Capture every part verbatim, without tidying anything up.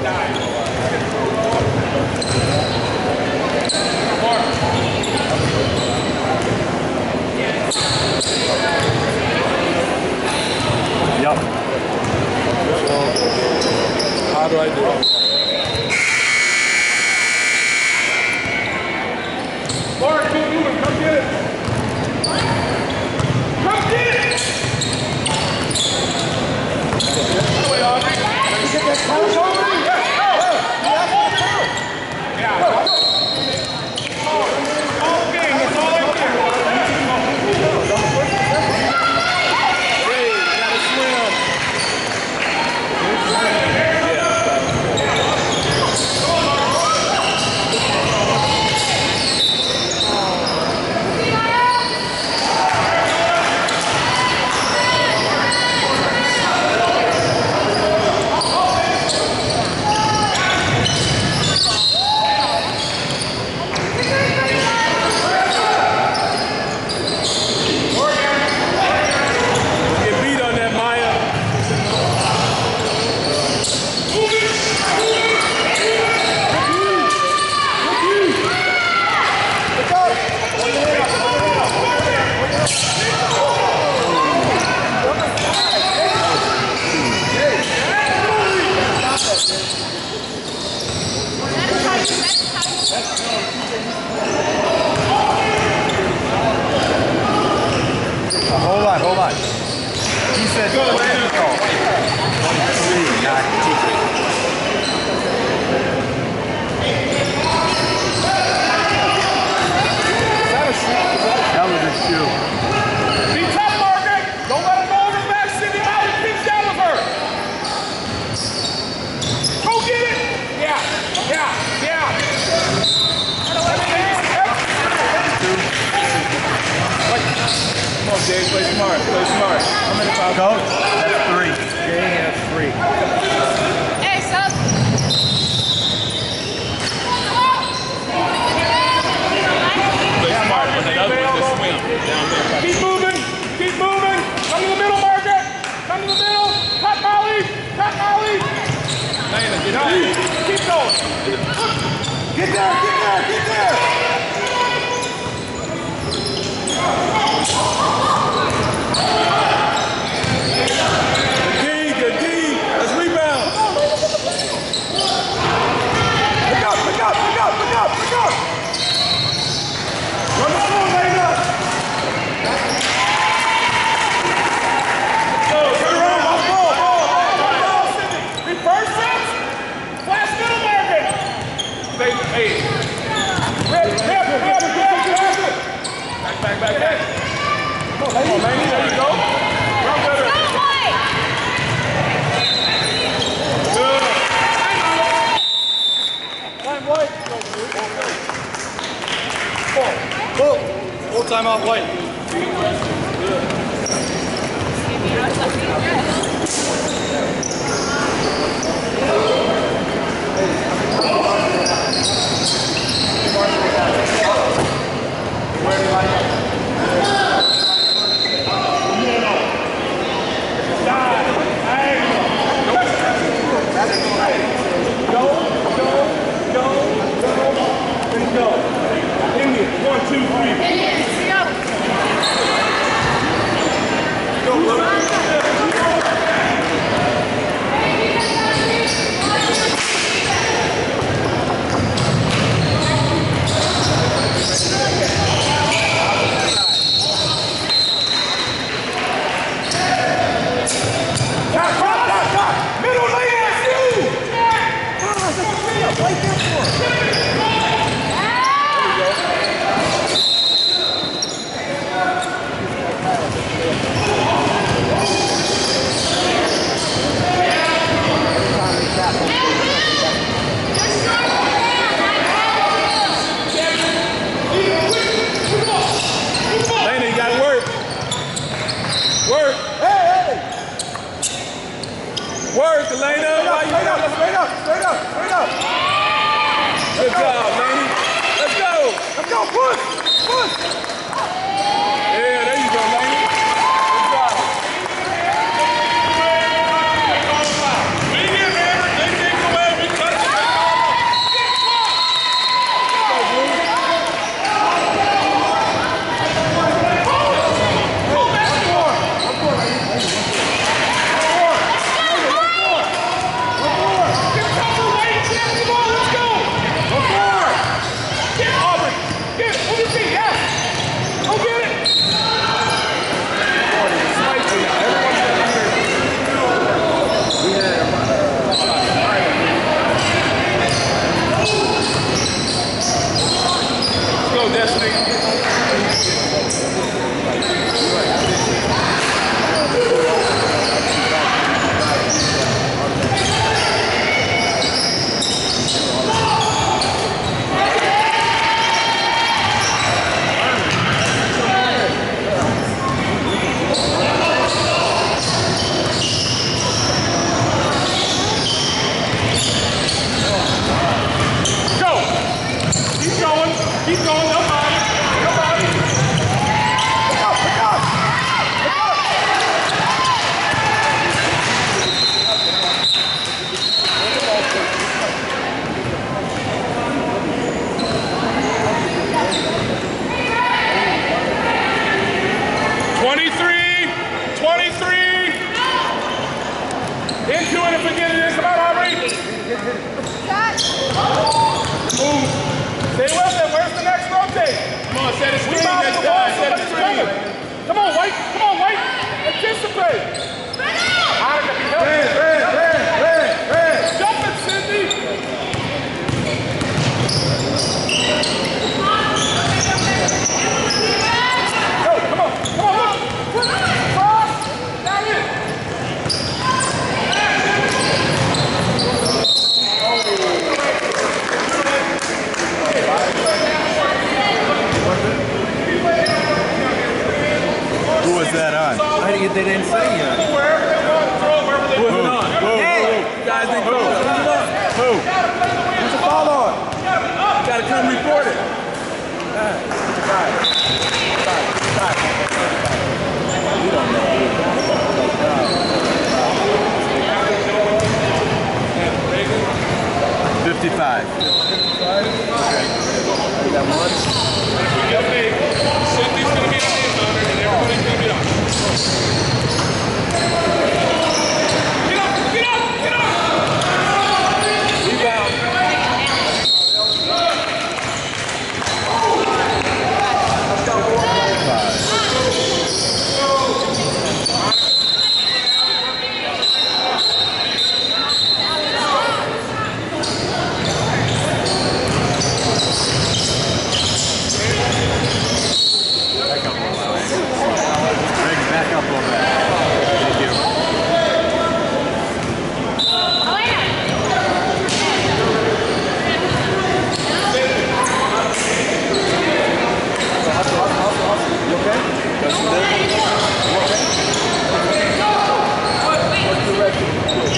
Yep. So, how do I do it? Mark, keep moving. Come get it. Come get it. That way, Audrey. Get that couch over. Yeah. All game. It's all in there. Hold on, hold on. He said go, twenty-three, not T. That was a shoe. Be tough, Margaret. Don't let him go over the back. Send him out and pitch down with her. Go get it. Yeah, yeah, yeah. Come on, Jay. Play smart. Play smart. How many fouls? Coach, that's three. Jay has three. Hey, sub. Play smart. But the other one just swing down there. Keep moving. Keep moving. Come to the middle, Margaret. Come to the middle. Cut Molly. Cut Molly. Lana, get out. Keep going. Get there. Get there. Get there. Good D, good D. Let's rebound. Pick up, pick up, pick up, pick up, pick up. Run the floor, Lana. Go, turn around. Ball, ball, ball, ball. Reverse it. Flash middle market. Stay, hey. Rip, rip, rip, rip, rip. Back, back, back, back. Come on, Lane. There you go. Run better. Good. Time White. Full. Full. Full time out White. Good. Where do you like it? Go, go, go, go, and go. Indian, one, two, three. Indian, go. Who? Who's the foul on? Gotta come report it. We don't know. fifty-five. fifty-five? Okay. We got one. Get big. Cindy's gonna be on the rebounder, and everybody's gonna be on. Get up! Get up! Get up! Rebound. Back up a little bit. Thank you. You okay? Got some there? You okay? What's the record?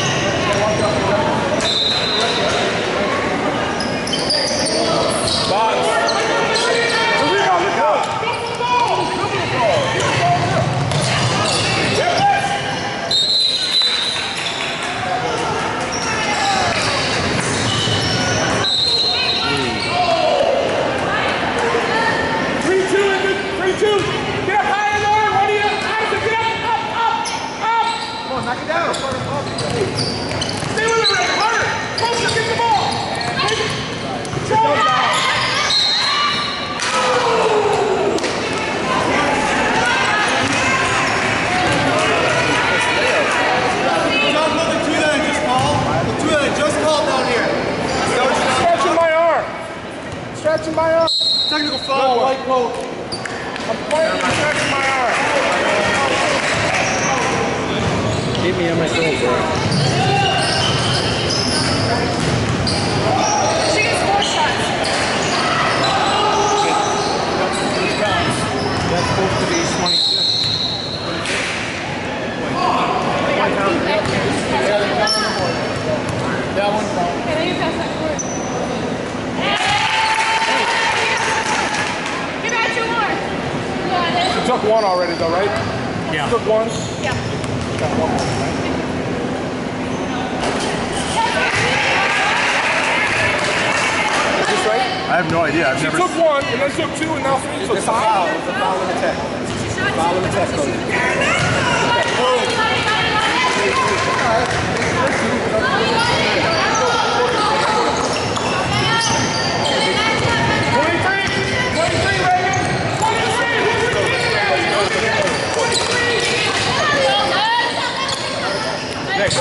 Box. Knock it down. Stay with it, Ray. Harder. Closer. Get the ball. Take it. Control it. John, look at two that I just called. The two that I just called down here. Stretching my arm. Stretching my arm. Technical foul, white coat. I'm playing and stretching my arm. Keep me on my toes, bro. She gets four shots. That's supposed to be twenty-six. That one's wrong. Okay, then you pass that court. Give out two more. You got it. You took one already, though, right? Yeah. You took one? Yeah. Got one more, right? Is this right? I have no idea. I've She never. took one, and then took two, and now three. So It's a foul. It's a foul in the tech. Foul in the tech, coach. twenty-three! twenty-three, Reagan! twenty-three! Next.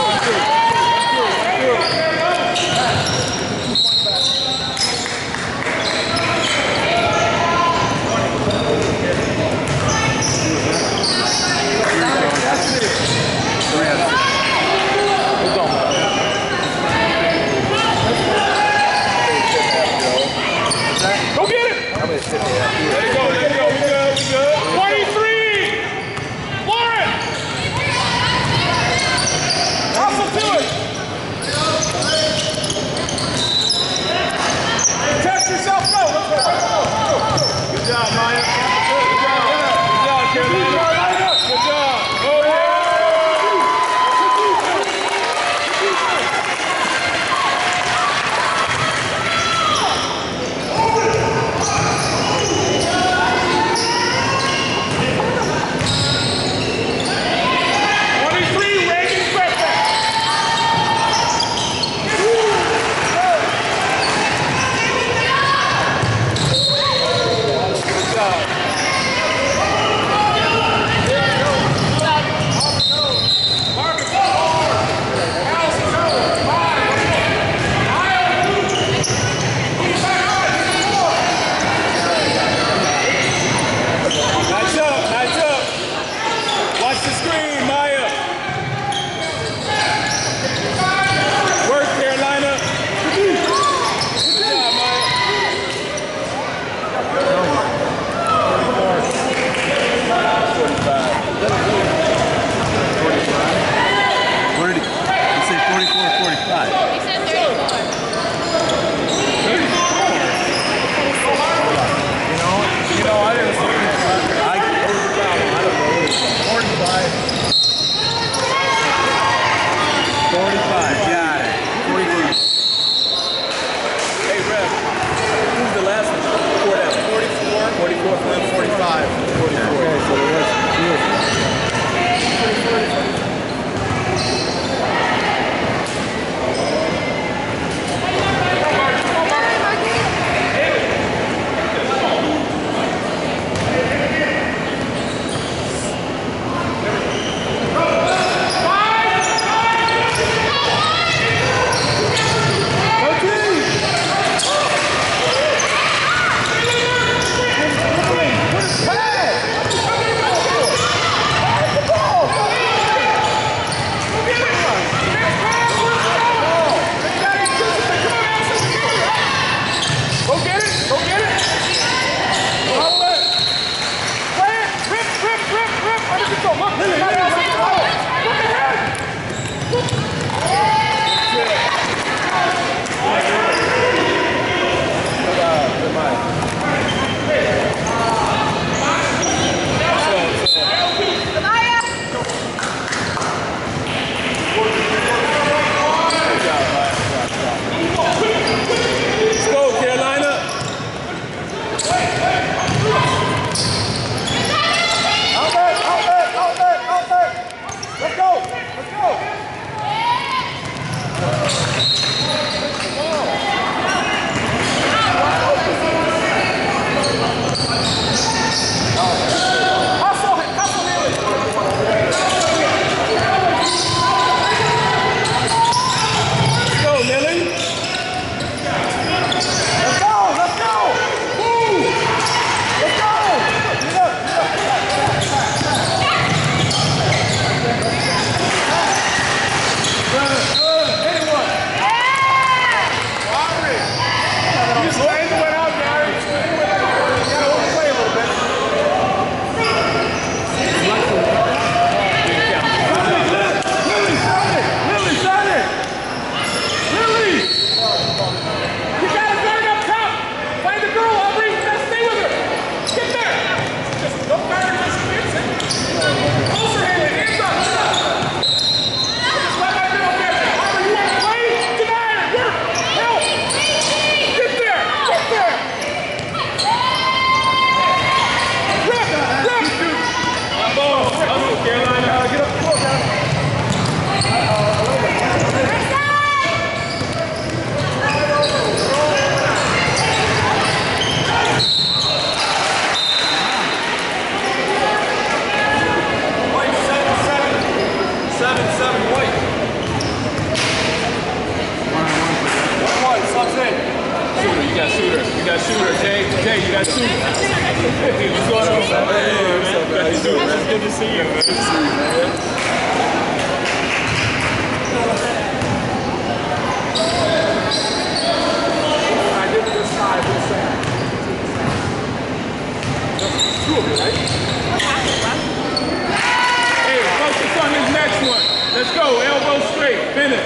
It don't matter. got shooter. You got shooter. Jay, Jay, you got shooter. Hey, what's going on? Hey, what's up, man? How you doing, man? It's good to see you, man. Good to see you, man. I did this side, this side. Two of you, right? Hey, focus on this next one. Let's go. Elbow straight. Finish.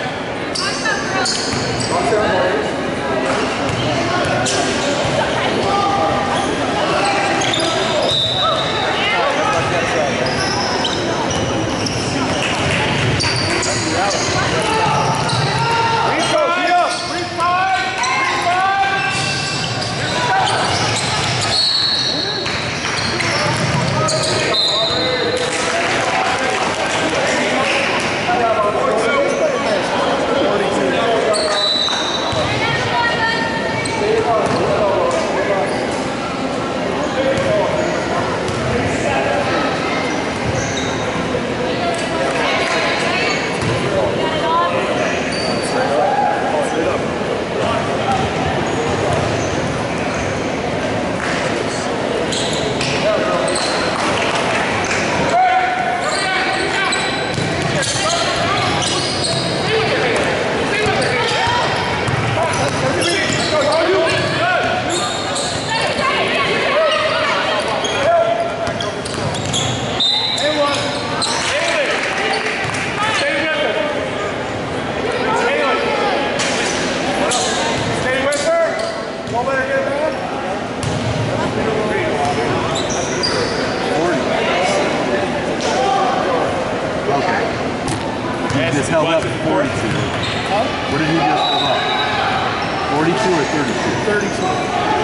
Just held up at forty-two. Huh? What did he just hold up? forty-two or thirty-two? thirty-two.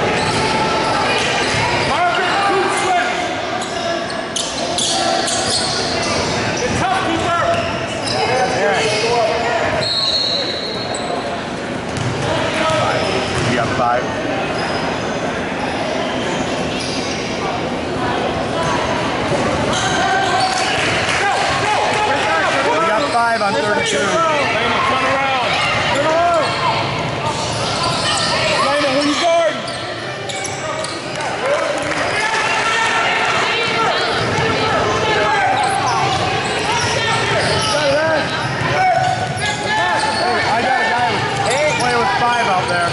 Margaret, two switch. It's tough, keeper. Yeah. You got five. Five on thirty-two. Lena, turn around. Turn around. Lena, who you guarding? I got a guy with play with five out there.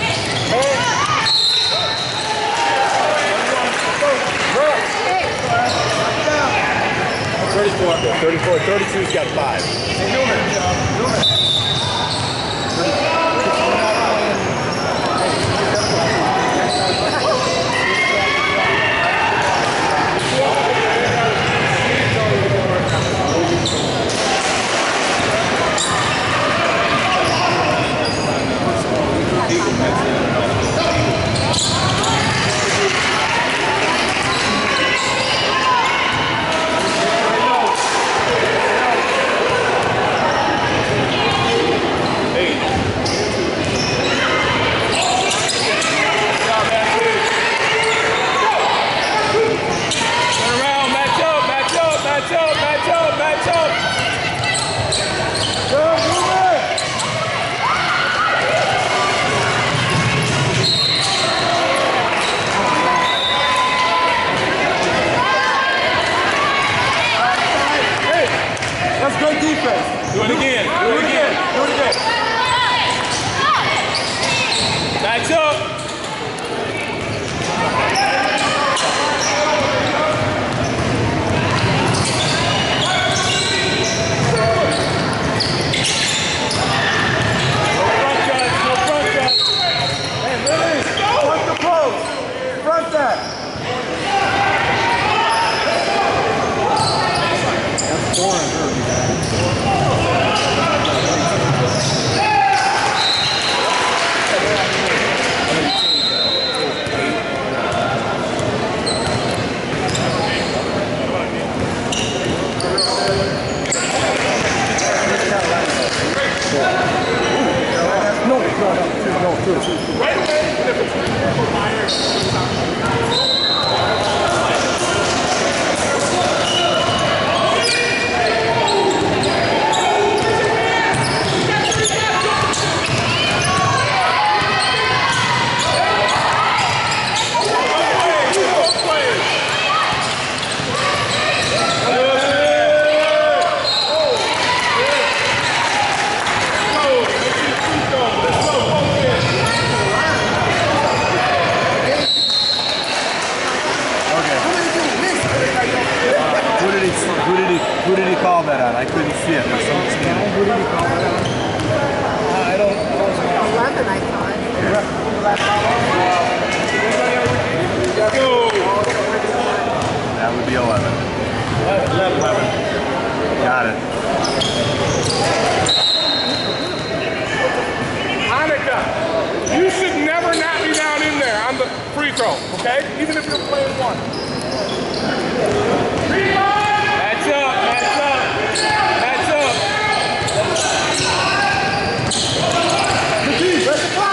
thirty-four. thirty-four. thirty-two's got five. Hey, Newman. Newman. Good defense. Do it again. Do it again. Do it again. Backs up. No front shots. No front shots. Hey, Lily, front the post. Front that. That's four on her. Right away. free throw, okay? Even if you're playing one. Match up, match up, match up. Let's go.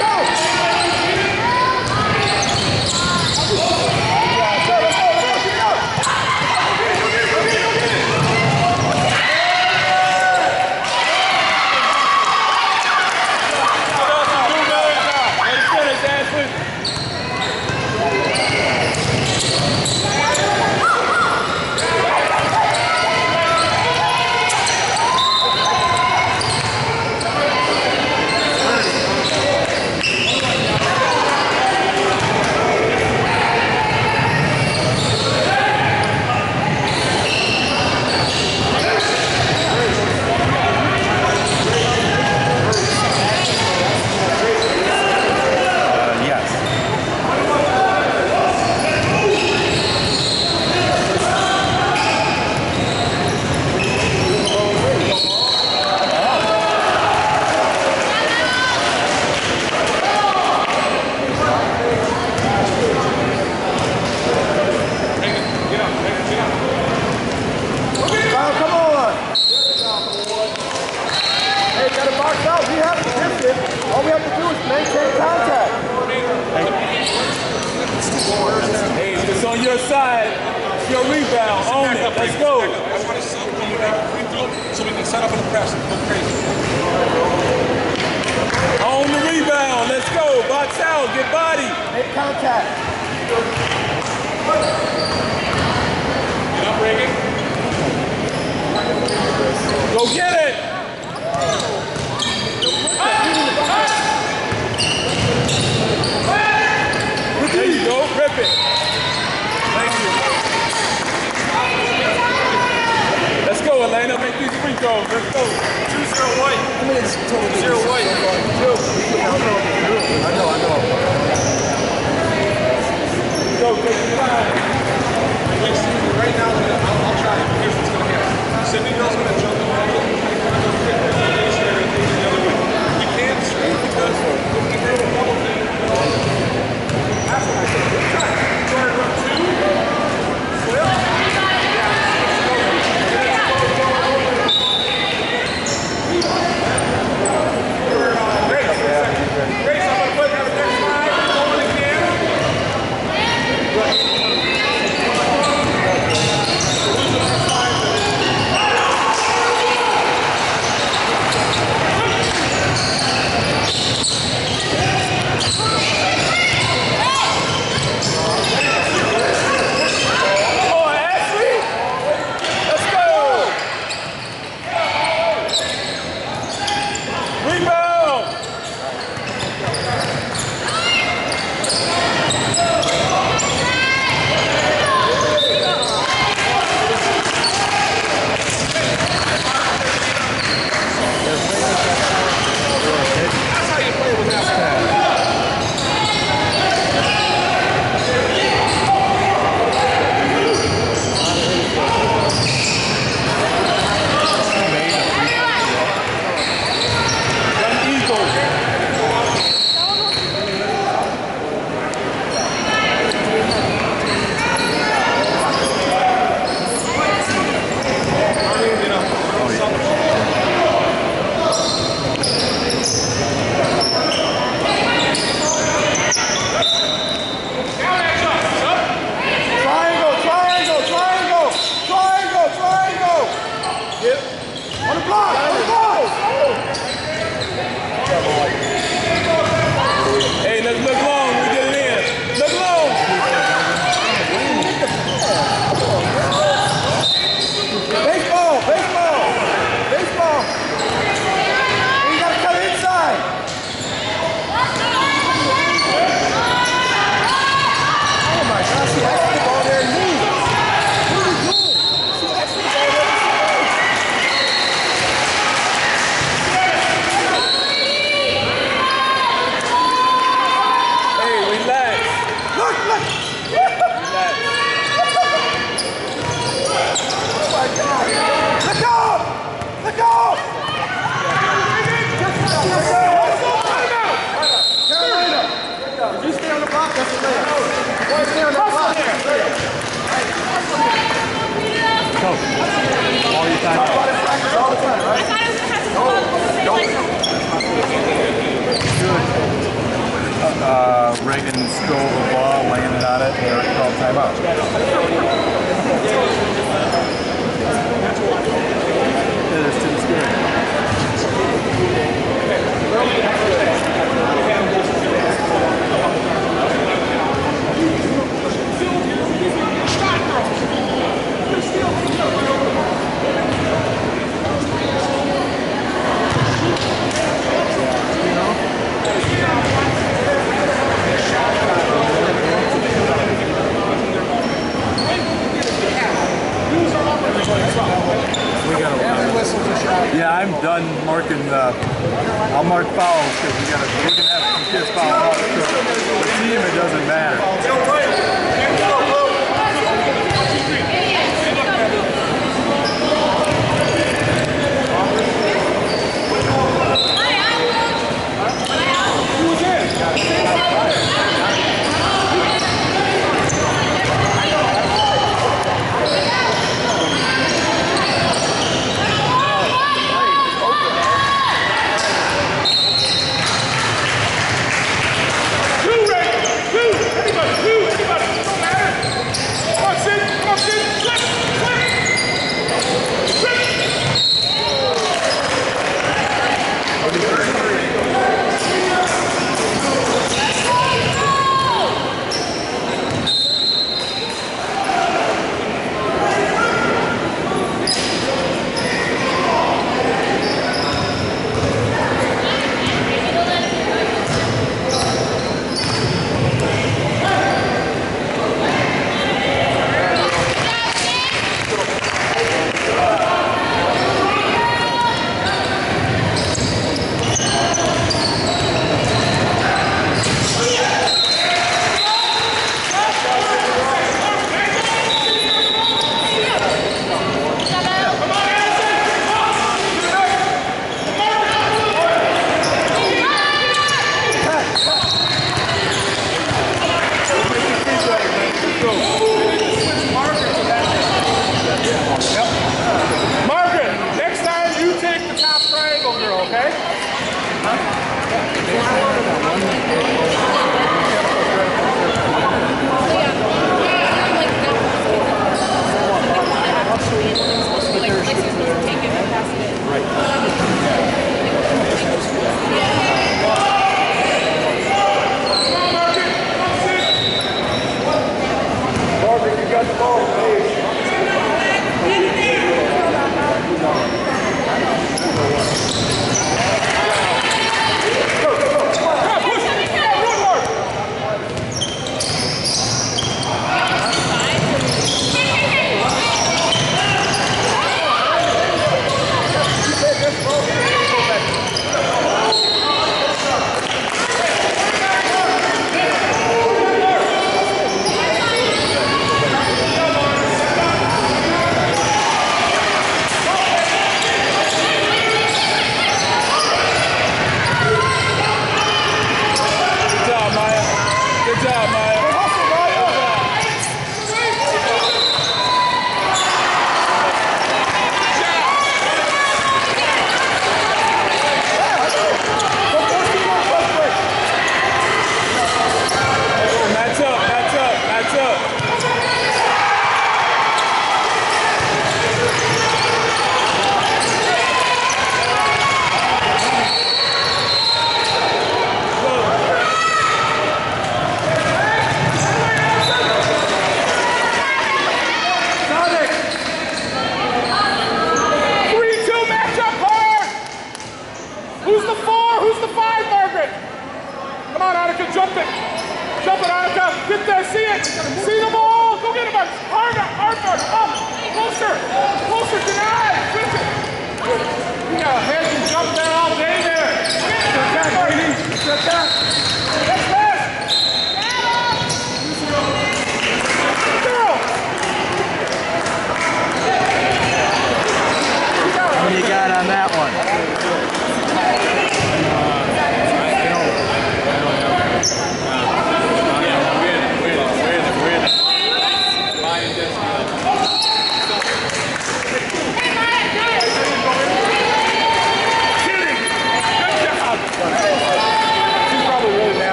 All we have to do is maintain contact. Hey, it's on your side. It's your rebound. Own it. Let's go. I want to see when you make a free throw so we can set up in the press and go crazy. Own the rebound. Let's go. Box out. Get body. Make contact. Get up, Reagan. Go get it. There you go, rip it. Thank you. Let's go, Elena. Make these free throws. Let's go. Two zero white. I mean, it's totally Zero white. I know, I know. Go, take your time. Right now, I'll, I'll try it. Here's what's going to happen. Sydney girl's going to jump the ball. You can't shoot because if you have a double team, that's what I said. Good try. Try to run two. Flip. Great. uh, Reagan stole the ball, landed on it, and Eric called timeout. Yeah, that's too scary. Yeah, I'm done marking. Uh, I'll mark fouls because we got to. We're gonna have some kids foul out. So the team, it doesn't matter.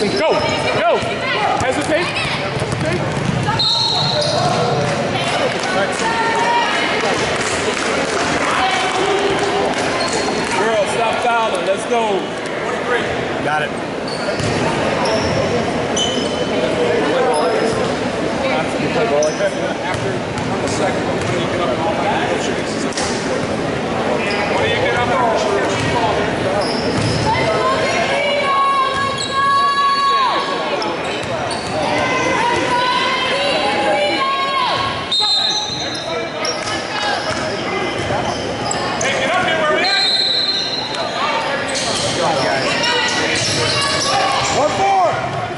Go, go. Hesitate. Hesitate. Girl, stop fouling. Let's go. twenty-three. Got it. After on the second, when you get up all that, when you get up all hey, get up here where we at. One more.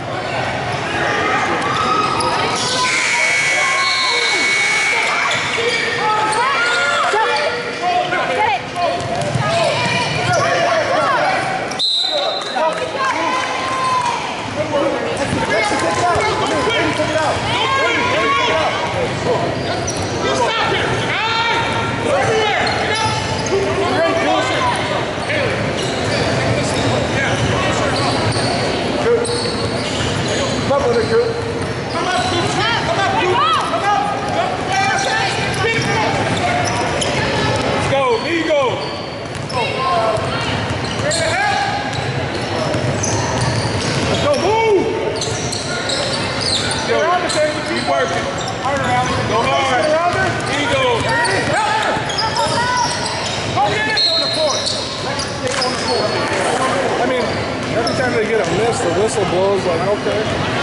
Every time they get a miss, the whistle blows like, okay.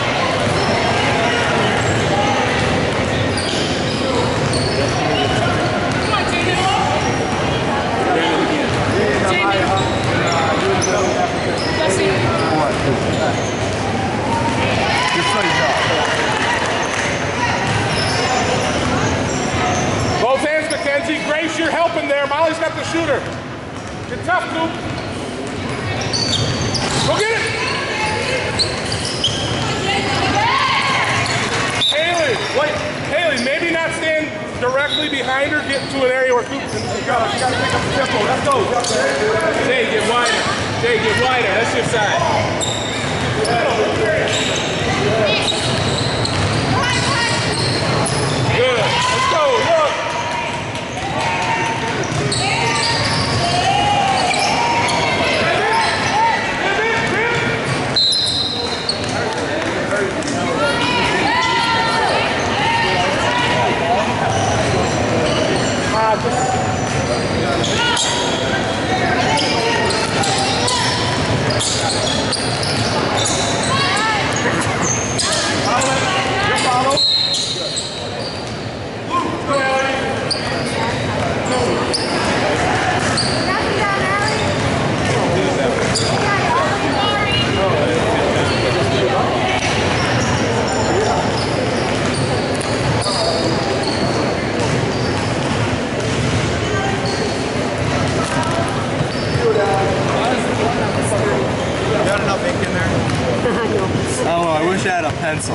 Come on, Jaden. Jesse. Just so you know. Both hands, Mackenzie. Grace, you're helping there. Molly's got the shooter. Get tough, Coop. Go get it! Haley, what? Haley, maybe not stand directly behind her, get to an area where Coop can. You gotta, you gotta pick up the tempo. Let's go. Jay, get wider. Jay, get wider. That's your side. Good. Let's go. Look. Oh, I wish I had a pencil.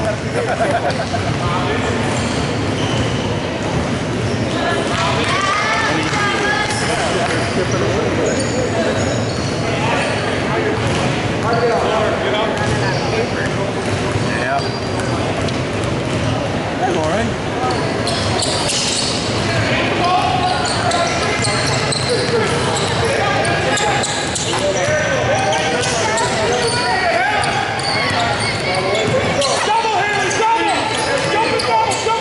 Yeah. Hey, Lauren. Double, Haley, double! Jump and double, jump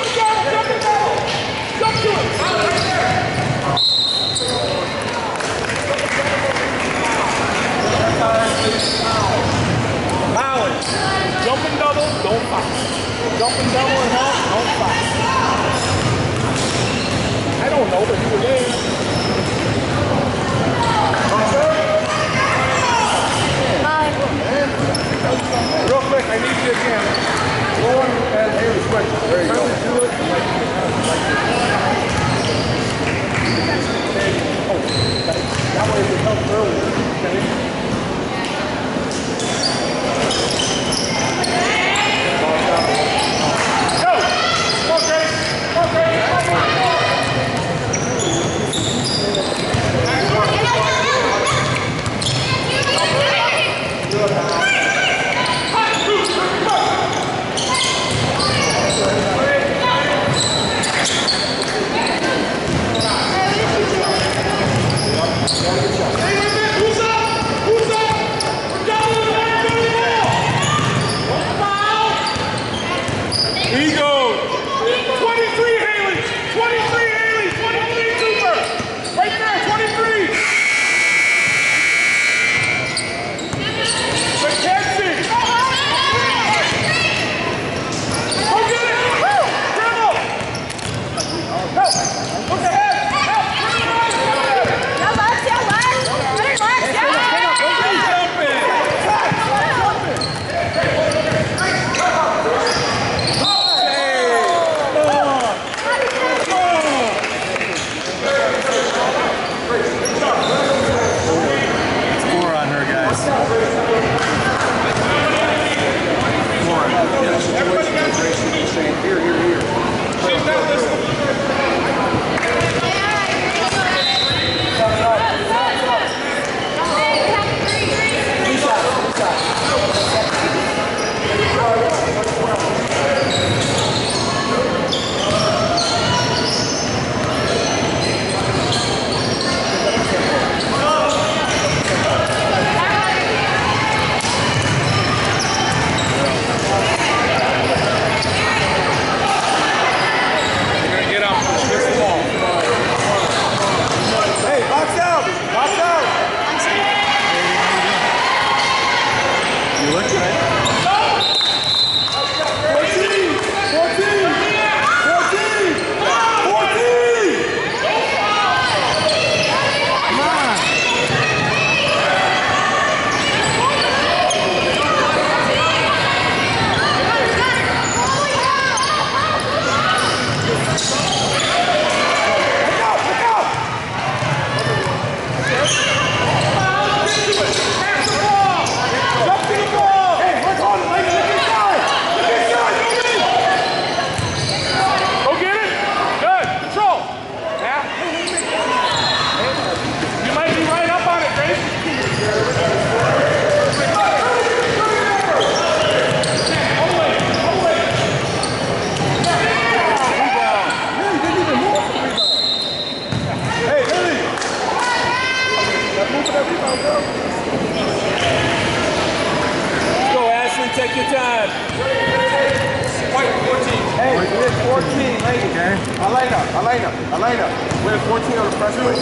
Take your time. White, fourteen. Hey, we're fourteen, lady. Okay. Elena, Elena, Elena. We're at fourteen on the press plate.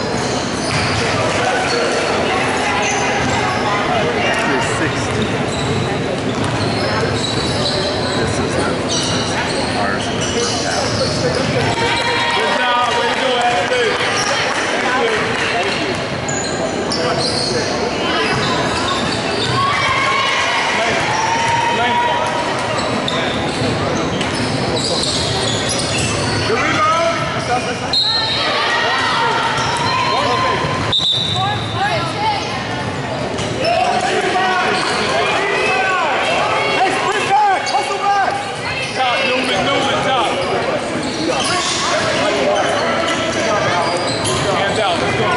Actually sixteen. This is ours. Good job. Way to go, Ashley. Thank you. The rebound. Hey, sprint back! Hustle back! Top, Newman, Newman, top. Hands out. Let's go.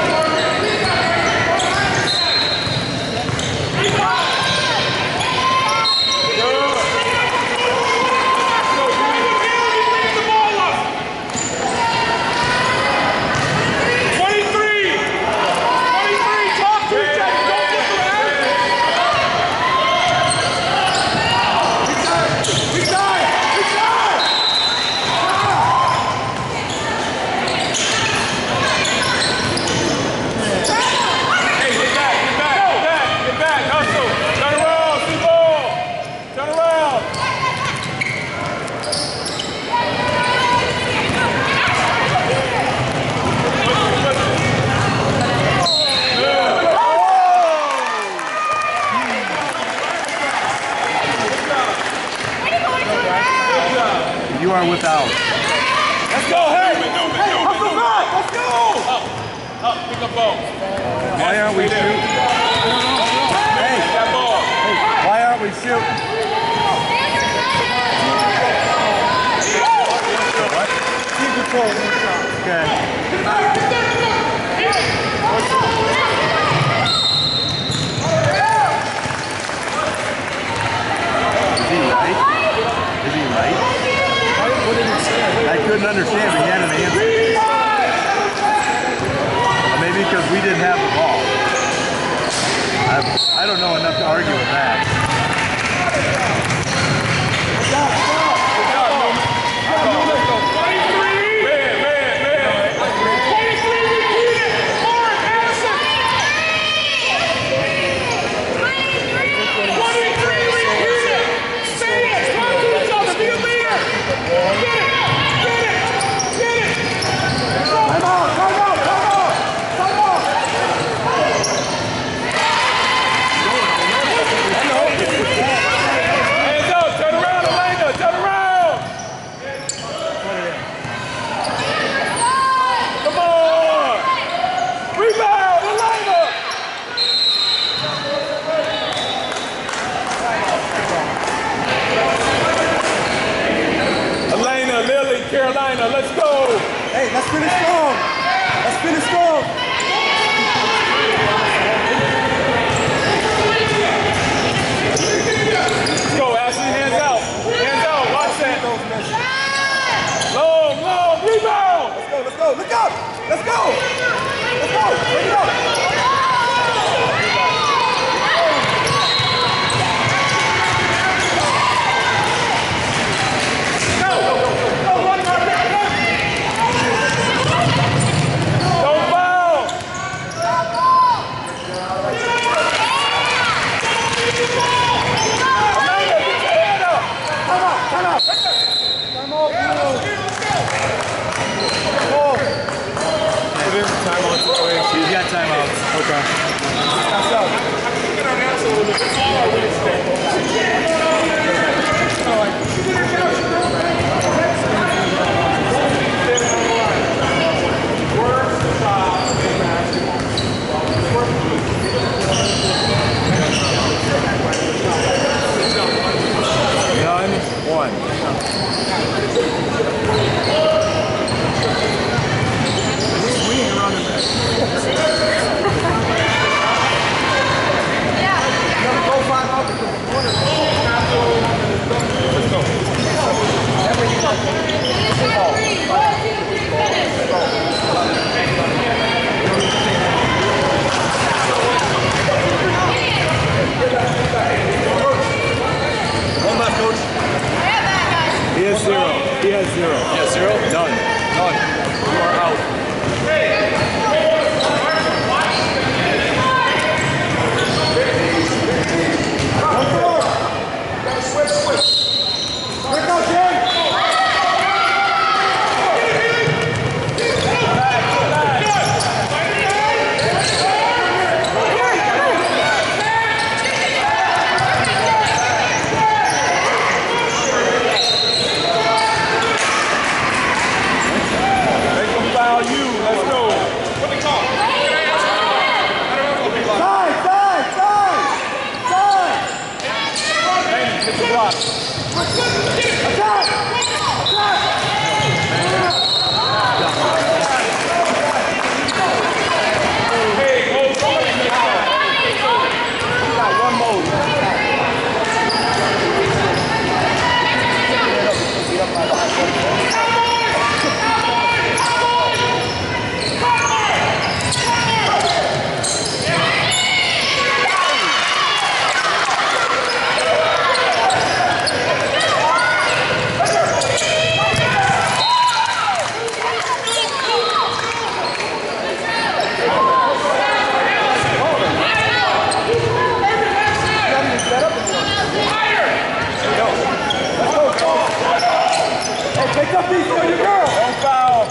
You are without. Let's go. Hey, Newman, Newman, Hey, Newman, hustle Newman. back! Let's go! Up, up, pick up ball. Why aren't we shooting? Hey, That ball. hey, why aren't we shooting? What? Keep control. Okay. Is he right? Is he right? I couldn't understand, but he had an answer. Or maybe because we didn't have the ball. I, I don't know enough to argue with that. Carolina, let's go! Hey, let's finish strong! Let's finish strong! Let's go, Ashley, hands out. Hands out, watch that. Long, long, rebound! Let's go, let's go, look up! Let's go! Let's go! Bring it up! said zero. Yeah, zero? Done. Done. You are out. Switch, switch. Here it goes, Jen. Make them foul you. Let's go. What they call? Side, side, side, side. Hey, hit the block. Attack, attack. Hey, go, somebody make foul. You got one mode. Hey, pick up these for your girl. Don't foul.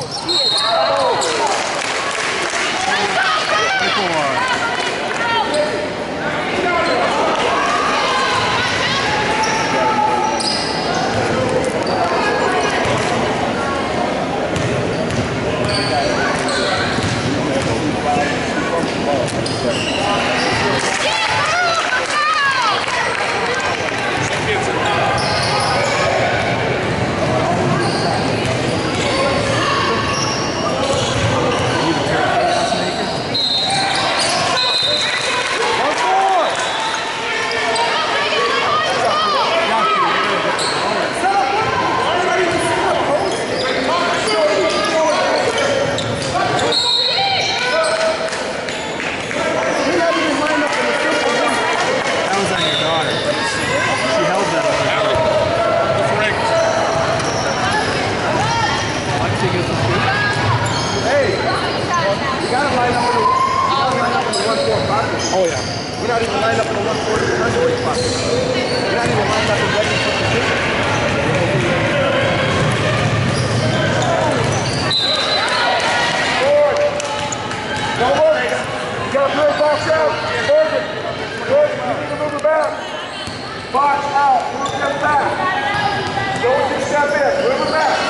Oh yeah. We're not even lined up in the one forty weight class. We're not even lined up in ready for the position. Forward. Don't worry. You got to play box out. Morgan. Good. You need to move it back. Box out. Move it back. Go with your step in. Move it back.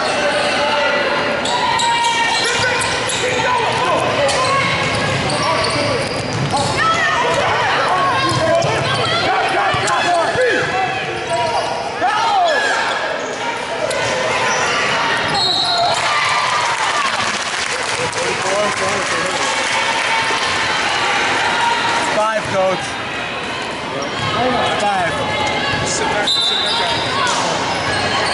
Five, coach. Five. Sit back, sit back.